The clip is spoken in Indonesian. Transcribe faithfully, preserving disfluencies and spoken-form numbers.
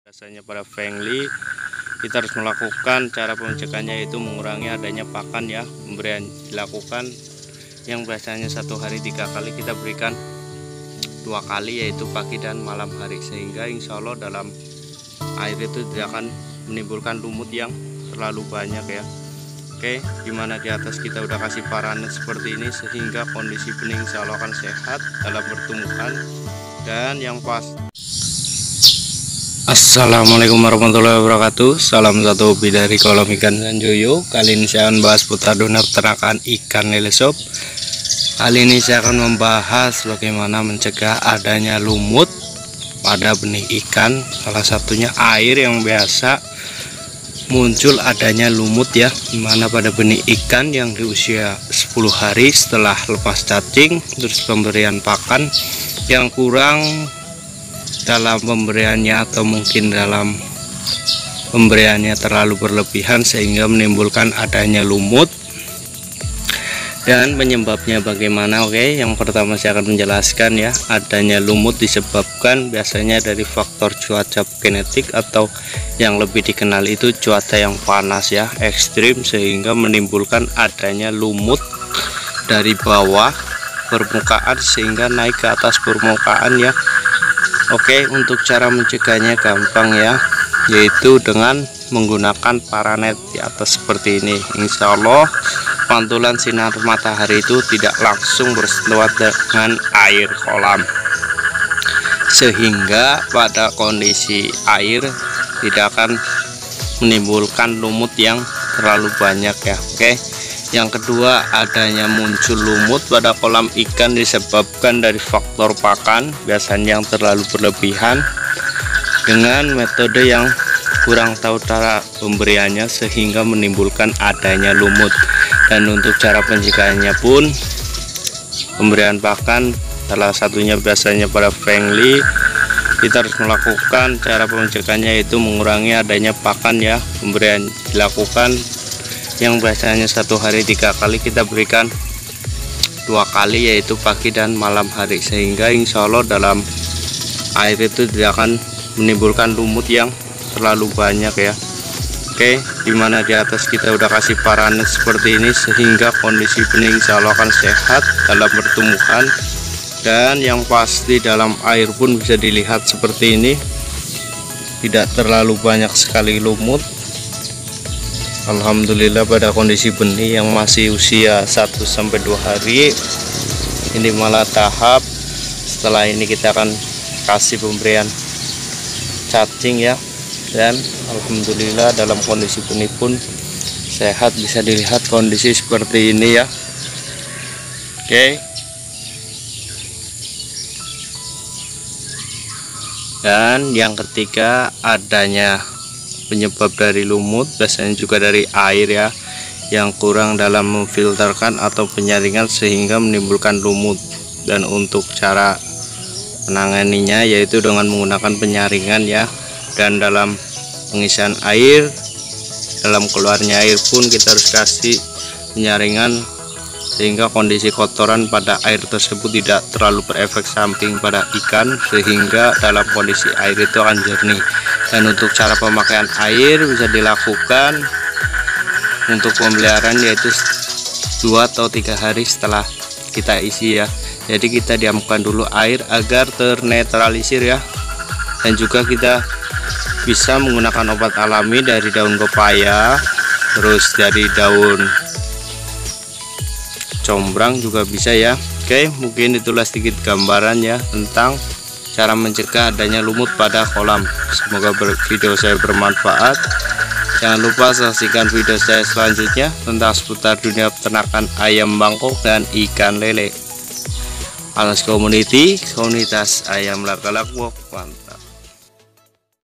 Biasanya pada friendly kita harus melakukan cara pencegahannya, yaitu mengurangi adanya pakan ya. Pemberian dilakukan yang biasanya satu hari tiga kali, kita berikan dua kali, yaitu pagi dan malam hari, sehingga insya Allah dalam air itu tidak akan menimbulkan lumut yang terlalu banyak ya. Oke, dimana di atas kita udah kasih paranet seperti ini, sehingga kondisi benih insya Allah akan sehat dalam pertumbuhan. Dan yang pas, assalamualaikum warahmatullahi wabarakatuh. Salam satu hobi dari kolam ikan Sanjoyo. Kali ini saya akan bahas putar dunia peternakan ikan lele shop. Kali ini saya akan membahas bagaimana mencegah adanya lumut pada benih ikan. Salah satunya air yang biasa muncul adanya lumut ya, dimana pada benih ikan yang di usia sepuluh hari setelah lepas cacing, terus pemberian pakan yang kurang dalam pemberiannya, atau mungkin dalam pemberiannya terlalu berlebihan sehingga menimbulkan adanya lumut. Dan penyebabnya bagaimana? Oke, yang pertama saya akan menjelaskan ya, adanya lumut disebabkan biasanya dari faktor cuaca genetik, atau yang lebih dikenal itu cuaca yang panas ya, ekstrim, sehingga menimbulkan adanya lumut dari bawah permukaan sehingga naik ke atas permukaan ya. Oke, untuk cara mencegahnya gampang ya, yaitu dengan menggunakan paranet di atas seperti ini. Insya Allah pantulan sinar matahari itu tidak langsung bersentuhan dengan air kolam, sehingga pada kondisi air tidak akan menimbulkan lumut yang terlalu banyak ya. Oke, yang kedua, adanya muncul lumut pada kolam ikan disebabkan dari faktor pakan biasanya yang terlalu berlebihan dengan metode yang kurang tahu cara pemberiannya, sehingga menimbulkan adanya lumut. Dan untuk cara pencegahannya pun, pemberian pakan salah satunya biasanya pada friendly kita harus melakukan cara pencegahannya, yaitu mengurangi adanya pakan ya. Pemberian dilakukan yang biasanya satu hari tiga kali, kita berikan dua kali, yaitu pagi dan malam hari, sehingga insya Allah dalam air itu tidak akan menimbulkan lumut yang terlalu banyak ya. Oke, dimana di atas kita udah kasih paranet seperti ini, sehingga kondisi benih insya Allah akan sehat dalam pertumbuhan. Dan yang pasti dalam air pun bisa dilihat seperti ini, tidak terlalu banyak sekali lumut. Alhamdulillah pada kondisi benih yang masih usia satu sampai dua hari ini malah tahap. Setelah ini kita akan kasih pemberian cacing ya, dan alhamdulillah dalam kondisi benih pun sehat, bisa dilihat kondisi seperti ini ya. Oke, dan yang ketiga, adanya penyebab dari lumut biasanya juga dari air ya, yang kurang dalam memfilterkan atau penyaringan sehingga menimbulkan lumut. Dan untuk cara menanganinya yaitu dengan menggunakan penyaringan ya. Dan dalam pengisian air, dalam keluarnya air pun kita harus kasih penyaringan, sehingga kondisi kotoran pada air tersebut tidak terlalu berefek samping pada ikan, sehingga dalam kondisi air itu akan jernih. Dan untuk cara pemakaian air bisa dilakukan untuk pemeliharaan, yaitu dua atau tiga hari setelah kita isi ya. Jadi kita diamkan dulu air agar ternetralisir ya. Dan juga kita bisa menggunakan obat alami dari daun pepaya, terus dari daun combrang juga bisa ya. Oke, mungkin itulah sedikit gambaran ya tentang cara mencegah adanya lumut pada kolam. Semoga video saya bermanfaat. Jangan lupa saksikan video saya selanjutnya tentang seputar dunia peternakan ayam bangkok dan ikan lele. Alas Community, komunitas ayam lakalak wok, mantap.